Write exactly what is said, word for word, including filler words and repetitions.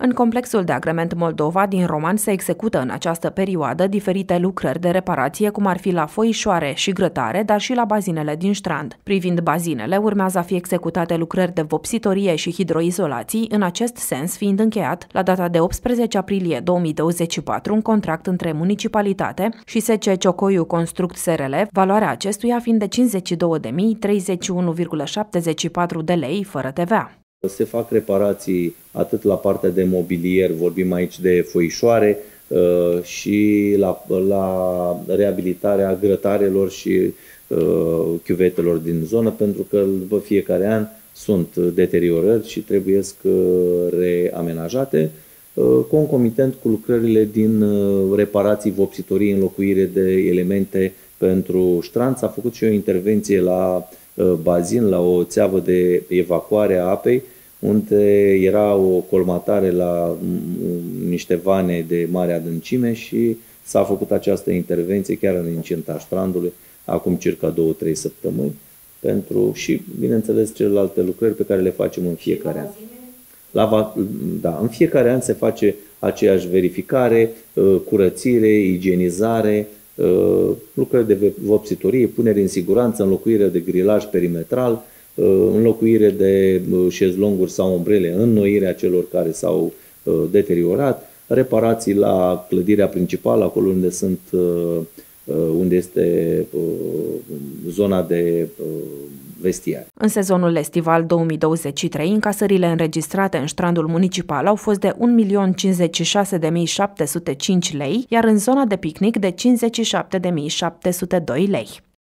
În complexul de agrement Moldova din Roman se execută în această perioadă diferite lucrări de reparație, cum ar fi la foișoare și grătare, dar și la bazinele din Strand. Privind bazinele, urmează a fi executate lucrări de vopsitorie și hidroizolații, în acest sens fiind încheiat la data de optsprezece aprilie două mii douăzeci și patru un contract între municipalitate și S C Ciocoiu Construct S R L, valoarea acestuia fiind de cincizeci și două de mii treizeci și unu virgulă șaptezeci și patru de lei fără T V A. Se fac reparații atât la partea de mobilier, vorbim aici de foișoare, și la, la reabilitarea grătarelor și chiuvetelor din zonă, pentru că după fiecare an sunt deteriorări și trebuie reamenajate, concomitent cu lucrările din reparații, vopsitorii, înlocuire de elemente pentru Strand. S-a făcut și o intervenție la bazin, la o țeavă de evacuare a apei, unde era o colmatare la niște vane de mare adâncime și s-a făcut această intervenție chiar în incinta Strandului, acum circa două-trei săptămâni, pentru și, bineînțeles, celelalte lucrări pe care le facem în fiecare an. La, da, în fiecare an se face aceeași verificare, curățire, igienizare, lucrări de vopsitorie, punere în siguranță, înlocuire de grilaj perimetral, înlocuire de șezlonguri sau umbrele, înnoirea celor care s-au deteriorat, reparații la clădirea principală, acolo unde sunt, unde este zona de vestiar. În sezonul estival două mii douăzeci și trei, încasările înregistrate în Strandul municipal au fost de un milion cincizeci și șase de mii șapte sute cinci lei, iar în zona de picnic de cincizeci și șapte de mii șapte sute doi lei.